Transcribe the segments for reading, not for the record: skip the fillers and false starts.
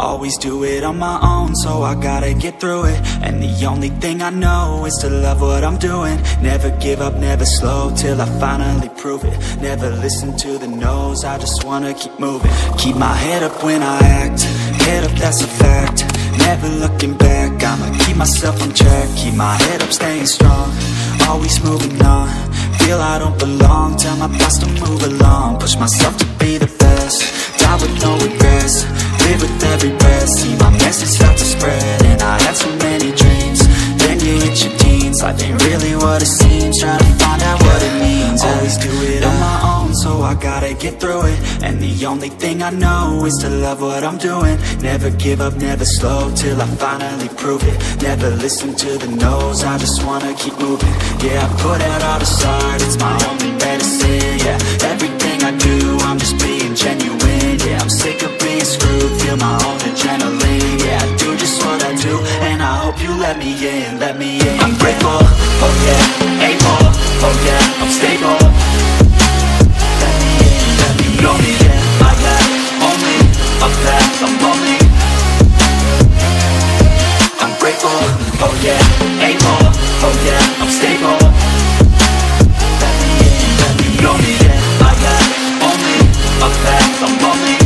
Always do it on my own, so I gotta get through it. And the only thing I know is to love what I'm doing. Never give up, never slow, till I finally prove it. Never listen to the no's, I just wanna keep moving. Keep my head up when I act, head up, that's a fact. Never looking back, I'ma keep myself on track. Keep my head up, staying strong, always moving on. Feel I don't belong, tell my boss to move along. Push myself to be the best, die with no regrets. Live with every breath, see my message start to spread. And I had so many dreams, then you hit your teens. Life ain't really what it seems, try to find out what it means. Always do it on my own, so I gotta get through it. And the only thing I know is to love what I'm doing. Never give up, never slow, till I finally prove it. Never listen to the no's, I just wanna keep moving. Yeah, I put out all the stars, it's my only medicine. Yeah, everything I do, I'm just being genuine. Yeah, I'm sick of being screwed, feel my own adrenaline. Yeah, I do just what I do, and I hope you let me in, let me in. I'm grateful, oh yeah, able, oh yeah, I'm stable. Let me in, let me know me, yeah, I got only a path, I'm lonely. I'm grateful, oh yeah, able, oh yeah, I'm stable. Let me in, let me know me, yeah, I got only a path, I'm lonely.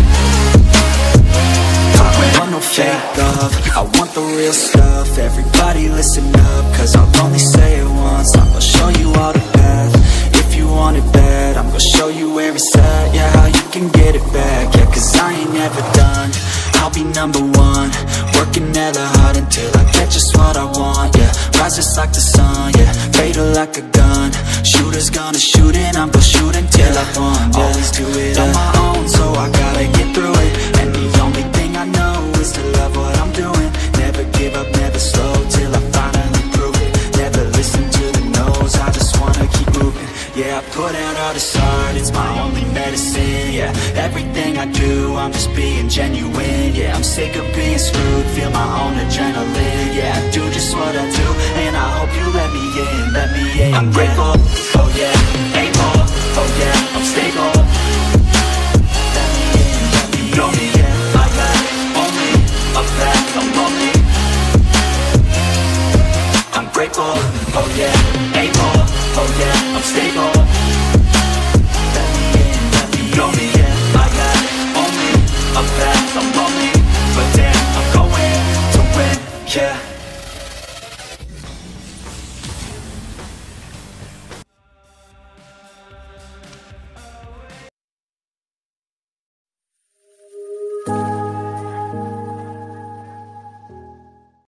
I want no fake love, I want the real stuff. Everybody listen up, cause I'll only say it once. I'm gonna show you all the path. If you want it bad, I'm gonna show you where it's at. Yeah, how you can get it back. Yeah, cause I ain't never done, I'll be number one. Working hella hard until I get just what I want. Yeah, rise just like the sun, yeah, fatal like a gun. Shooters gonna shoot and I'm gonna shoot until I won. Yeah. Always do it on my own, so I gotta get through it. And the only thing I know is to love what I'm doing. Never give up, never slow, till I finally prove it. Never listen to the no's, I just wanna keep moving. Yeah, I put out all this art, it's my only medicine. Yeah, everything I do, I'm just being genuine. Yeah, I'm sick of being screwed, feel my own adrenaline. Yeah, I do just what I do, and I hope you let me in, let me in. I'm grateful, oh yeah, able, oh yeah,